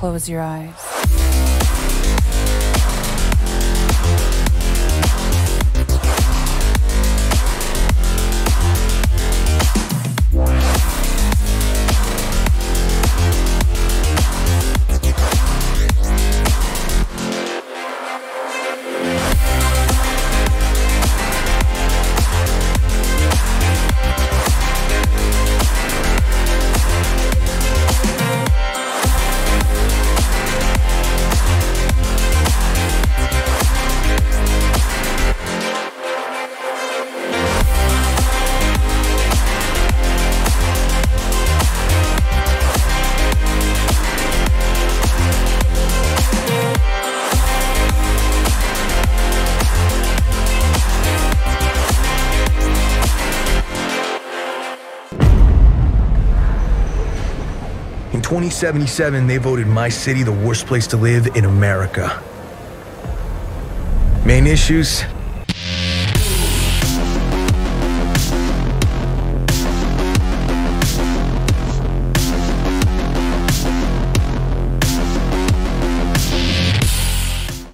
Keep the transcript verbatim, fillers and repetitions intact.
close your eyes. In twenty seventy-seven, they voted my city the worst place to live in America. Main issues: